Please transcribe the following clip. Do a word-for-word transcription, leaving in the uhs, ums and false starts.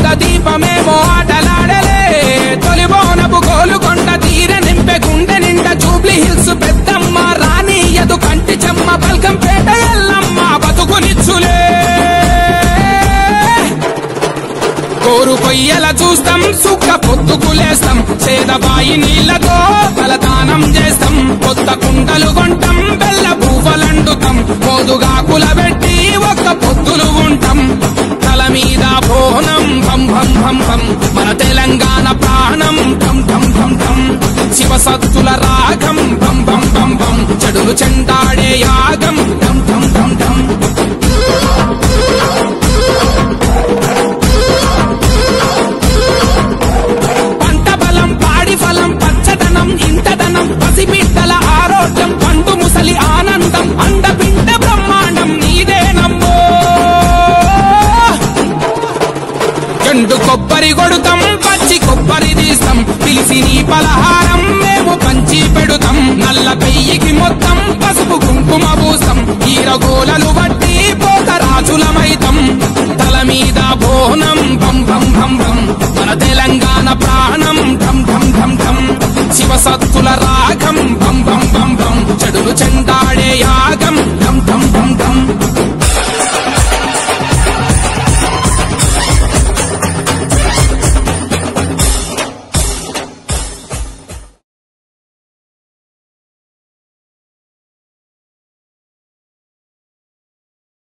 దీపమేమో ఆటలాడలే తొలి బోనపు గోలుకొండ తీర నింపె గుండె నిండా జూబ్లీ హిల్స్ పెద్దమ్మ రాణి యదు కంటి చెమ్మ బల్కంపేట ఎల్లమ్మ బతుకునిచ్చులే కోరు కొయ్యల చూస్తాం సుఖ పొద్దుకులేస్తాం సేదబాయి నీళ్లతో తలదానం చేస్తాం కొత్త కుండలు కొంటాం బెల్ల పువ్వలండుతాం మోదుగాకుల పెట్టి ఒక్క పొద్దులు ఉంటాం తల మీద బోనం భం భం భం భం మన తెలంగాణ ప్రాణం ఠం ఠం ఠం ఠం శివ సత్తుల రాగం భం భం భం భం చెడులు చెండాడే యాగం ఠం ఠం ఠం ఠం పసిబిడ్డల ఆరోగ్యం పండు ముసలి ఆనందం అండపిండ బ్రహ్మాండం నీదేనమ్మో ఎండు కొబ్బరి కొడుతాం పచ్చి కొబ్బరి తీస్తాం పిలిసి నీ పలహారం మేము పంచి పెడుతాం నల్ల పెయ్యికి మొత్తం పసుపు కుంకుమ పూస్తాం ఈరగోలలు బట్టి పోత రాజులమైతం తల మీద బోనం భం భం భం భం మన తెలంగాణ ప్రాణం ఠం ఠం ఠం ఠం